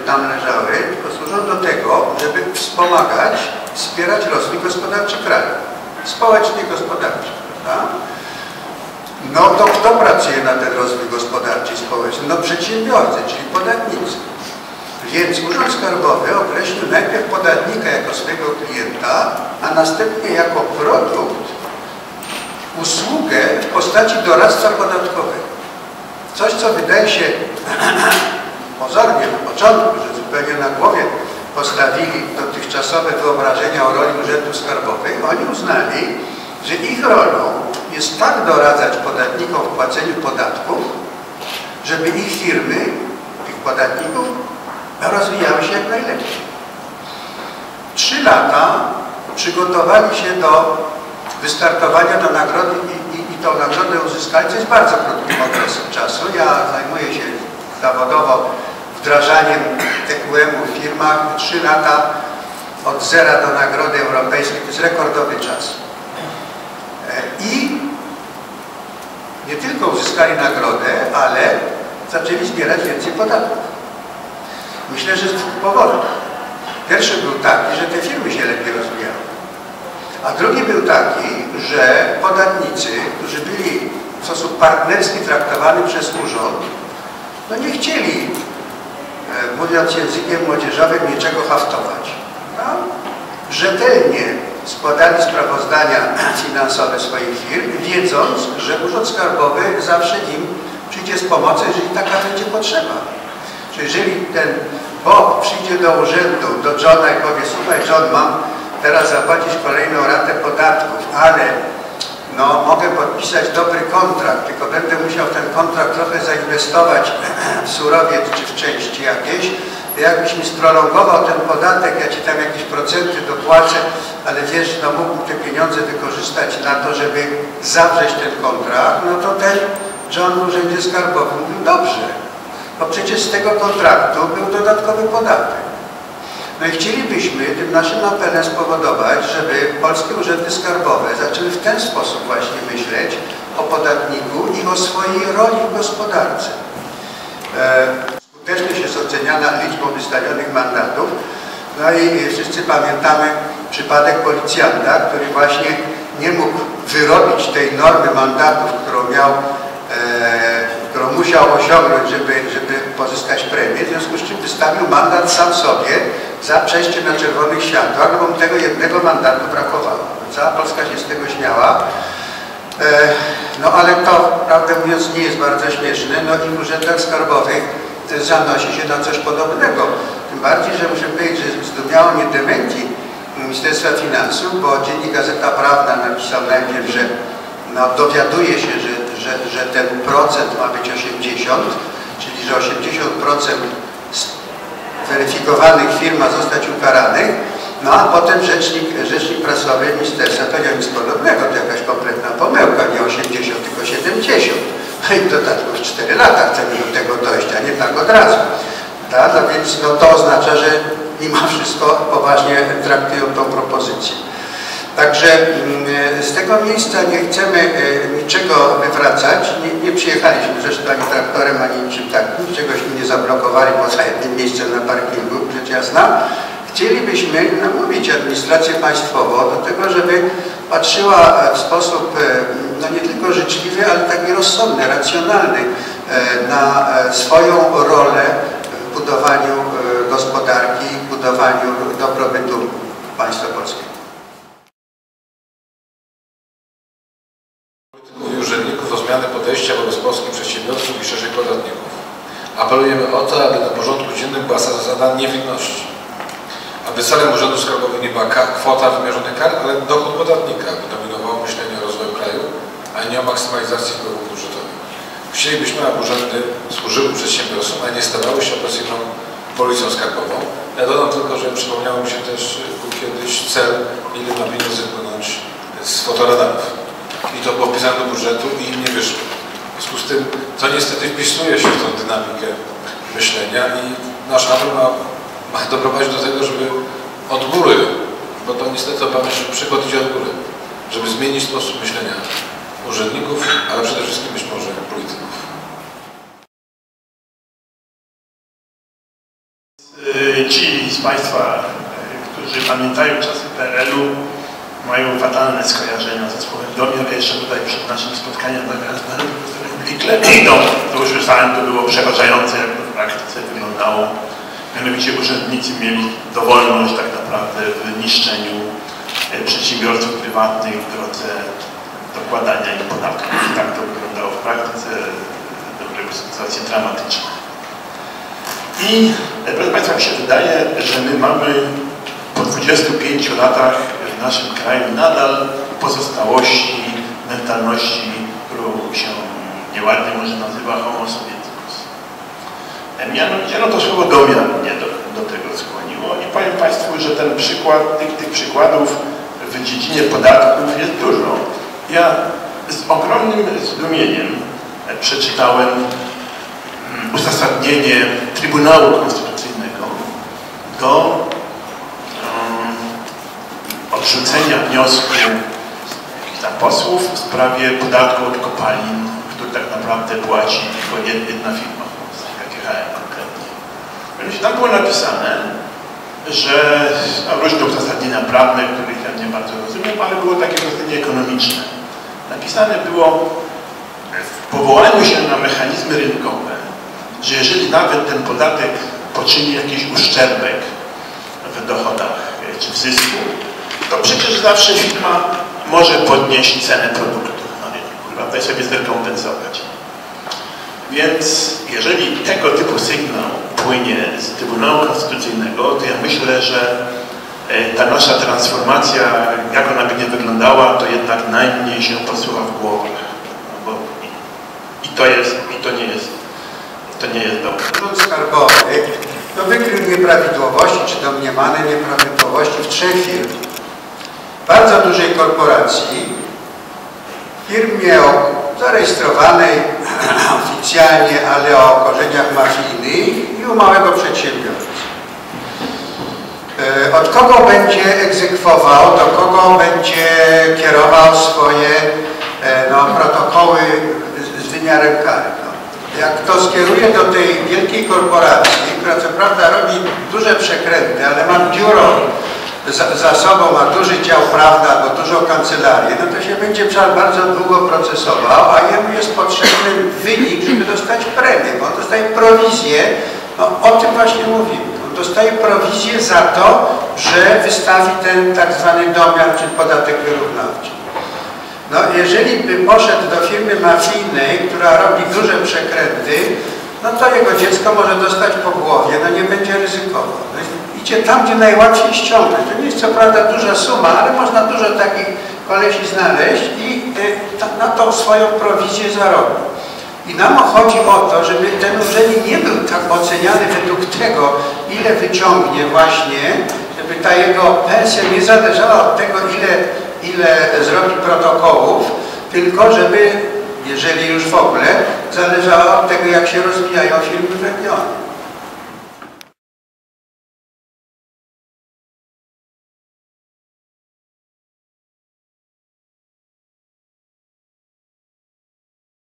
tam leżały, tylko służą do tego, żeby wspomagać, wspierać rozwój gospodarczy kraju. Społecznie gospodarczy, prawda? No to kto pracuje na ten rozwój gospodarczy i społeczny? No przedsiębiorcy, czyli podatnicy. Więc Urząd Skarbowy określił najpierw podatnika jako swojego klienta, a następnie jako produkt usługę w postaci doradztwa podatkowego. Coś, co wydaje się pozornie na początku, że zupełnie na głowie postawili dotychczasowe wyobrażenia o roli urzędów skarbowych, oni uznali, że ich rolą jest tak doradzać podatnikom w płaceniu podatków, żeby ich firmy, tych podatników, rozwijały się jak najlepiej. 3 lata przygotowali się do wystartowania do nagrody i tą nagrodę uzyskali, co jest bardzo krótkim okresem czasu. Ja zajmuję się zawodowo wdrażaniem TQM-u w firmach. 3 lata od zera do nagrody europejskiej to jest rekordowy czas. I nie tylko uzyskali nagrodę, ale zaczęli zbierać więcej podatków. Myślę, że z 2 powodów. Pierwszy był taki, że te firmy się lepiej rozwijały. A drugi był taki, że podatnicy, którzy byli w sposób partnerski traktowani przez urząd, no nie chcieli, mówiąc językiem młodzieżowym, niczego haftować. No, rzetelnie składali sprawozdania finansowe swoich firm, wiedząc, że Urząd Skarbowy zawsze im przyjdzie z pomocą, jeżeli taka będzie potrzeba. Że jeżeli ten Bob przyjdzie do urzędu, do Johna i powie: słuchaj John, mam teraz zapłacić kolejną ratę podatków, ale no, mogę podpisać dobry kontrakt, tylko będę musiał w ten kontrakt trochę zainwestować w surowiec czy w części jakieś. Jakbyś mi sprolongował ten podatek, ja ci tam jakieś procenty dopłacę, ale wiesz, no mógłbym te pieniądze wykorzystać na to, żeby zawrzeć ten kontrakt, no to ten John w urzędzie skarbowym mówił: dobrze, bo przecież z tego kontraktu był dodatkowy podatek. No i chcielibyśmy tym naszym apelem spowodować, żeby polskie urzędy skarbowe zaczęły w ten sposób właśnie myśleć o podatniku i o swojej roli w gospodarce. Skuteczność jest oceniana liczbą wystawionych mandatów. No i wszyscy pamiętamy przypadek policjanta, który właśnie nie mógł wyrobić tej normy mandatów, którą musiał osiągnąć, żeby pozyskać premię, w związku z czym wystawił mandat sam sobie za przejście na czerwonych światłach, bo mu tego jednego mandatu brakowało. Cała Polska się z tego śmiała. No ale to, prawdę mówiąc, nie jest bardzo śmieszne. No i w urzędach skarbowych zanosi się na coś podobnego. Tym bardziej, że muszę powiedzieć, że zdumiało mnie dementi Ministerstwa Finansów, bo dziennik Gazeta Prawna napisał najpierw, że no, dowiaduje się, że ten procent ma być 80, czyli że 80% weryfikowanych firm ma zostać ukaranych, no a potem rzecznik prasowy ministerstwa powiedział: nic podobnego, to jakaś kompletna pomyłka, nie 80, tylko 70. No i w dodatku w 4 lata chcemy do tego dojść, a nie tak od razu. Tak? No więc no, to oznacza, że mimo wszystko poważnie traktują tą propozycję. Także z tego miejsca nie chcemy niczego wywracać. Nie przyjechaliśmy zresztą ani traktorem, ani niczym takim. Czegośmy nie zablokowali poza jednym miejscem na parkingu, rzecz jasna. Chcielibyśmy namówić administrację państwową do tego, żeby patrzyła w sposób no nie tylko życzliwy, ale taki rozsądny, racjonalny na swoją rolę w budowaniu gospodarki, w budowaniu dobrobytu państwa polskiego. I urzędników o zmianę podejścia wobec polskich przedsiębiorców i szerzej podatników. Apelujemy o to, aby na porządku dziennym była zasada niewinności. Aby celem urzędów skarbowych nie była kwota wymierzonych kar, ale dochód podatnika, aby dominowało myślenie o rozwoju kraju, a nie o maksymalizacji wpływów budżetowych. Chcielibyśmy, aby urzędy służyły przedsiębiorcom, a nie stawały się opresyjną policją skarbową. Ja dodam tylko, że przypomniało mi się też kiedyś cel, ile ma pieniędzy płynąć z fotoradarów. I to było wpisane do budżetu i im nie wyszło. W związku z tym to niestety wpisuje się w tą dynamikę myślenia i nasz apel ma doprowadzić do tego, żeby od góry, bo to niestety przykład idzie od góry, żeby zmienić sposób myślenia urzędników, ale przede wszystkim być może polityków. Ci z Państwa, którzy pamiętają czasy PRL-u, mają fatalne skojarzenia ze słowem domiar. Jeszcze tutaj przed naszym spotkaniem to już usłyszałem, to było przerażające, jak to w praktyce wyglądało. Mianowicie urzędnicy mieli dowolność tak naprawdę w niszczeniu przedsiębiorców prywatnych w drodze dokładania im podatków. Tak to wyglądało w praktyce, do sytuacji dramatycznej. I proszę Państwa, mi się wydaje, że my mamy po 25 latach w naszym kraju nadal pozostałości mentalności, którą się nieładnie może nazywa homo sovieticus. Mianowicie, no to słowo domiar mnie do tego skłoniło i powiem Państwu, że ten przykład, tych przykładów w dziedzinie podatków jest dużo. Ja z ogromnym zdumieniem przeczytałem uzasadnienie Trybunału Konstytucyjnego do odrzucenia wniosku jakichś tam posłów w sprawie podatku od kopalin, który tak naprawdę płaci tylko jedna firma w Polsce, KGHM konkretnie. Mianowicie tam było napisane, że różne uzasadnienia prawne, których ja nie bardzo rozumiem, ale było takie uzasadnienie ekonomiczne. Napisane było w powołaniu się na mechanizmy rynkowe, że jeżeli nawet ten podatek poczyni jakiś uszczerbek w dochodach czy w zysku, to przecież zawsze firma może podnieść cenę produktu na rynku, prawda, i sobie zrekompensować. Więc jeżeli tego typu sygnał płynie z Trybunału Konstytucyjnego, to ja myślę, że ta nasza transformacja, jak ona by nie wyglądała, to jednak najmniej się posuwa w głowach. No bo to nie jest dobre. Urząd Skarbowy wykrył nieprawidłowości, czy domniemane nieprawidłowości w 3 firmach. Bardzo dużej korporacji, firmie zarejestrowanej oficjalnie, ale o korzeniach mafijnych i u małego przedsiębiorcy. Od kogo będzie egzekwował, do kogo będzie kierował swoje protokoły z wymiarem kary. Jak to skieruje do tej wielkiej korporacji, która co prawda robi duże przekręty, ale ma biuro za sobą, ma duży dział prawny albo dużą kancelarię, no to się będzie bardzo długo procesował, a jemu jest potrzebny wynik, żeby dostać premię, bo on dostaje prowizję, no o tym właśnie mówimy. On dostaje prowizję za to, że wystawi ten tak zwany domiar, czy podatek wyrównawczy. No, jeżeli by poszedł do firmy mafijnej, która robi duże przekręty, no to jego dziecko może dostać po głowie, no nie będzie ryzykował. No, idzie tam, gdzie najłatwiej ściągnąć. To nie jest co prawda duża suma, ale można dużo takich kolesi znaleźć i na tą swoją prowizję zarobić. I nam chodzi o to, żeby ten urzędnik nie był tak oceniany według tego, ile wyciągnie właśnie, żeby ta jego pensja nie zależała od tego, ile zrobi protokołów, tylko żeby, jeżeli już w ogóle, zależała od tego, jak się rozwijają firmy w regionie.